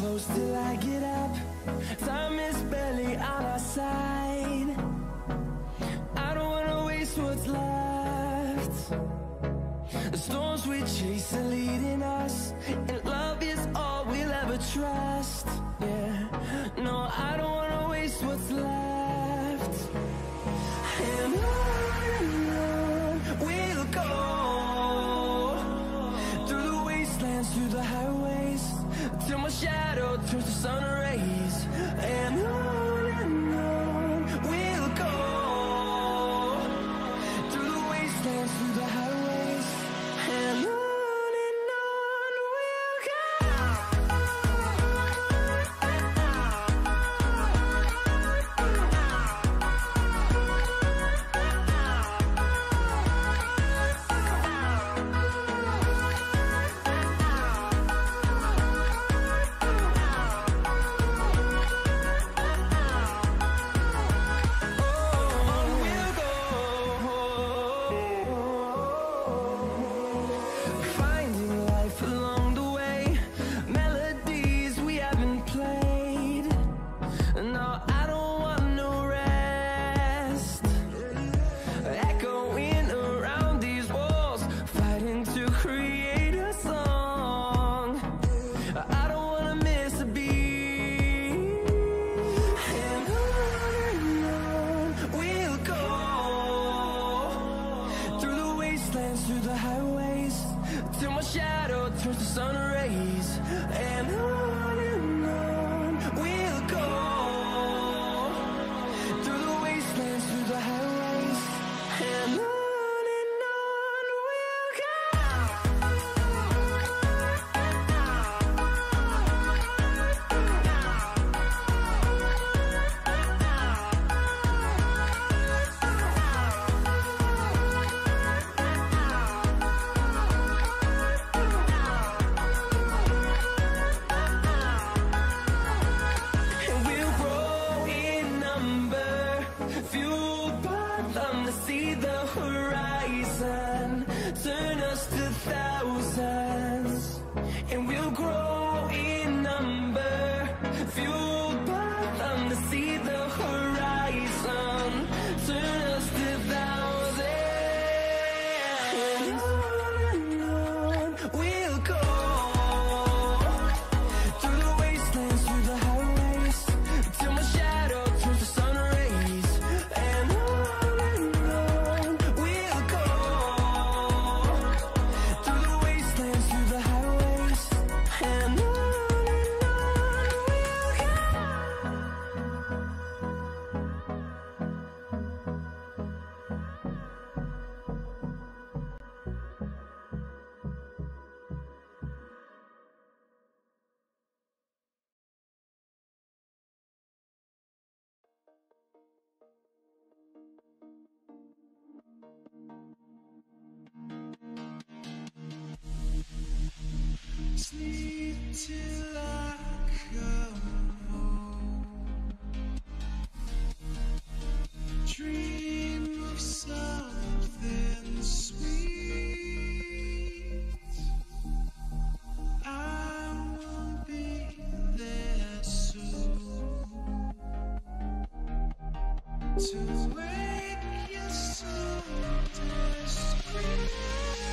close till I get up. Time is barely on our side. I don't wanna waste what's left. The storms we chase are leading us, and love is all we'll ever trust. Yeah, no, I don't wanna waste what's left. And on we'll go, through the wastelands, through the highways, till my shadow turns to sun rays. And on we'll go, through the wastelands, through the highways, and on we'll go. Through the highways, till my shadow turns to sun rays. And on we'll go, through the wastelands, through the highways, and on we'll go. See the horizon turn us to thousands, and we'll grow in number, fueled by them to see the horizon turn us to thousands. And on we'll go, through the wastelands, through the highways, till my shadow turns to sun rays. And sleep till I come home, dream of something sweet. I will be there soon to wake you so discreet.